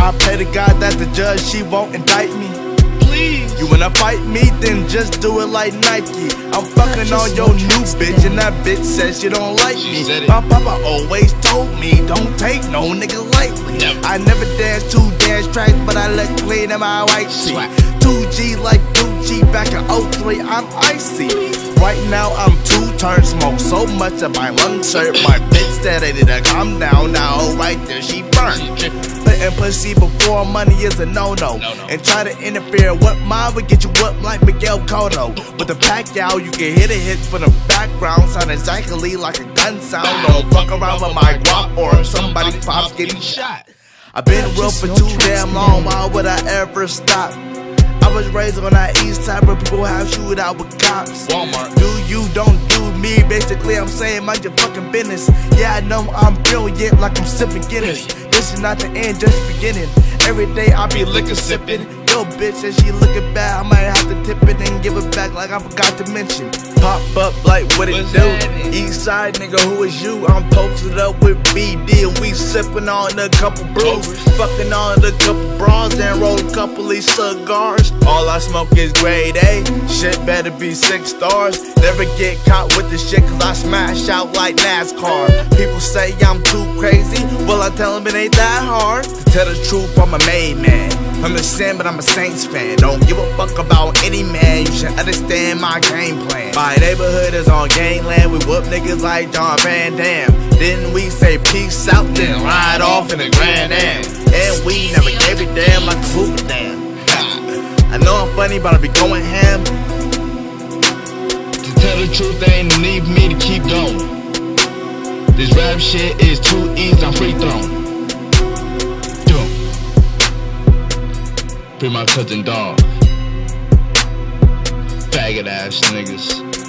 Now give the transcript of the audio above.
I pray to God that the judge, she won't indict me. You wanna fight me, then just do it like Nike. I'm fucking on your new bitch, and that bitch says she don't like me. My papa always told me, don't take no nigga lightly. I never danced 2 dance tracks, but I look clean in my white tee. 2G like 2G back in 03, I'm icy. Right now I'm 2 turn, smoke so much that my lungs hurt. My bitch said I need to calm down, now right there she burned. And pussy before money is a no-no. And try to interfere with mine would get you up like Miguel Cotto. With the Pacquiao, you can hit a hit from the background, sound exactly like a gun sound. Don't fuck around with my guap or somebody pops getting shot. I've been real for too damn long, why would I ever stop? I was raised on that east side where people have shootout with cops. Walmart. Do you, don't do me. Basically I'm saying mind your fucking business. Yeah, I know I'm brilliant like I'm sipping Guinness. This is not the end, just the beginning. Every day I be liquor sipping. Yo bitch says she looking bad, I might have to tip it and give it back like I forgot to mention. Pop up like what it do? East side nigga, who is you? I'm posted up with BD and we sipping on a couple brews. Fucking on a couple bras and roll a couple of these cigars. All I smoke is grade A, shit better be 6 stars. Never get caught with the shit cause I smash out like NASCAR. People say I'm too crazy, well I tell them it ain't that hard. To tell the truth, I'm a made man. I'm a Sin, but I'm a Saints fan. Don't give a fuck about any man, you should understand my game plan. My neighborhood is on gangland, we whoop niggas like John Van Damme. Then we say peace out, then ride off in the Grand Am. And we never gave a damn like a Hoover Dam. I know I'm funny, but I be going ham. To tell the truth, they ain't need me to keep going. This rap shit is too easy, I'm free thrown. Free my cousin dog. Faggot ass niggas.